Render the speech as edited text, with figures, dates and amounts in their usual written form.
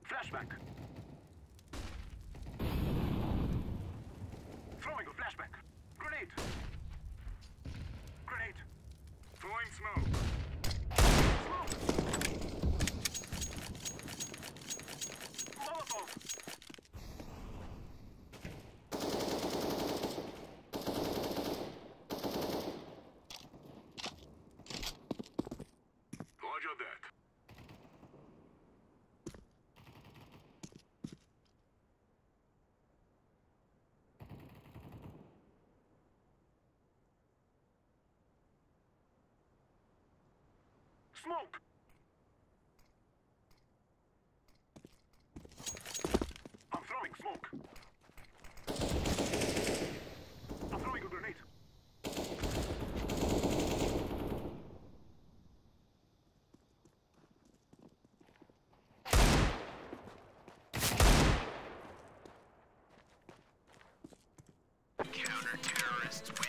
Flashback. Throwing a flashback. Grenade. Grenade. Throwing smoke. Smoke. Molotov. Roger that. Smoke! I'm throwing smoke. I'm throwing a grenade. Counter-terrorists win.